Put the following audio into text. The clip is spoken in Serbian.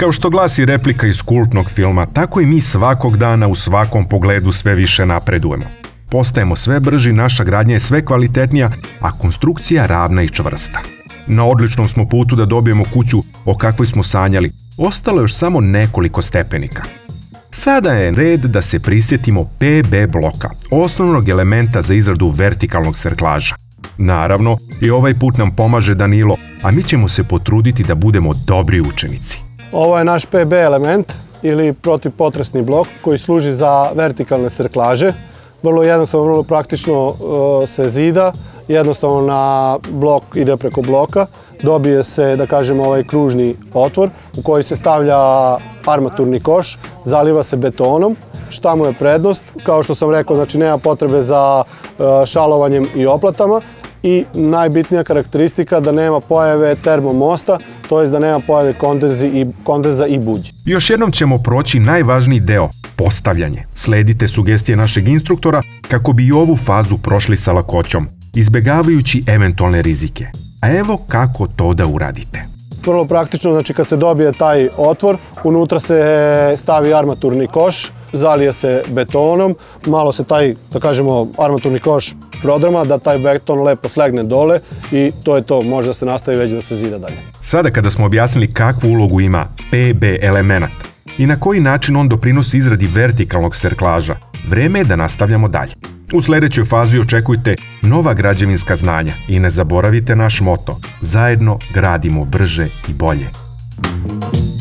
Kao što glasi replika iz kultnog filma, tako i mi svakog dana u svakom pogledu sve više napredujemo. Postajemo sve brži, naša gradnja je sve kvalitetnija, a konstrukcija ravna i čvrsta. Na odličnom smo putu da dobijemo kuću o kakvoj smo sanjali. Ostalo je još samo nekoliko stepenika. Sada je red da se prisjetimo PB bloka, osnovnog elementa za izradu vertikalnog serklaža. Naravno, i ovaj put nam pomaže Danilo, a mi ćemo se potruditi da budemo dobri učenici. Ovo je naš PB element ili protivpotresni blok koji služi za vertikalne serklaže. Vrlo jednostavno, vrlo praktično se zida, jednostavno na blok ide preko bloka, dobije se, da kažemo, ovaj kružni otvor u koji se stavlja armaturni koš, zaliva se betonom. Šta mu je prednost? Kao što sam rekao, znači nema potrebe za šalovanjem i oplatama i najbitnija karakteristika da nema pojave termomosta, to jest da nema pojave kondenza i buđi. Još jednom ćemo proći najvažniji deo, postavljanje. Sledite sugestije našeg instruktora kako bi i ovu fazu prošli sa lakoćom, izbjegavajući eventualne rizike. A evo kako to da uradite. Vrlo praktično, znači kad se dobije taj otvor, unutra se stavi armaturni koš, zalije se betonom, malo se taj, da kažemo, armaturni koš prodrama, da taj beton lepo slegne dole i to je to, može da se nastavi već da se zida dalje. Sada kada smo objasnili kakvu ulogu ima PB element i na koji način on doprinosi izradi vertikalnog serklaža, vreme je da nastavljamo dalje. U sljedećoj fazi očekujte nova građevinska znanja i ne zaboravite naš moto: zajedno gradimo brže i bolje.